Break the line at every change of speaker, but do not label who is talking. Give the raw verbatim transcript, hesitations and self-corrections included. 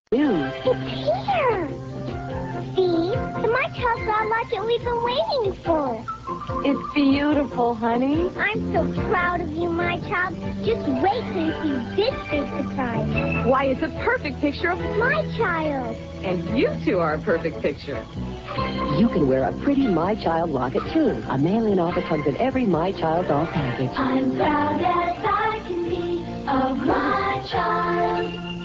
News.
It's here! See? The My Child Doll Locket we've been waiting for.
It's beautiful, honey.
I'm so proud of you, my child. Just wait till you see this big surprise.
Why, it's a perfect picture of
My child.
And you two are a perfect picture.
You can wear a pretty My Child locket, too. A mail-in offer comes in every My Child doll package.
I'm proud as I can be of my child.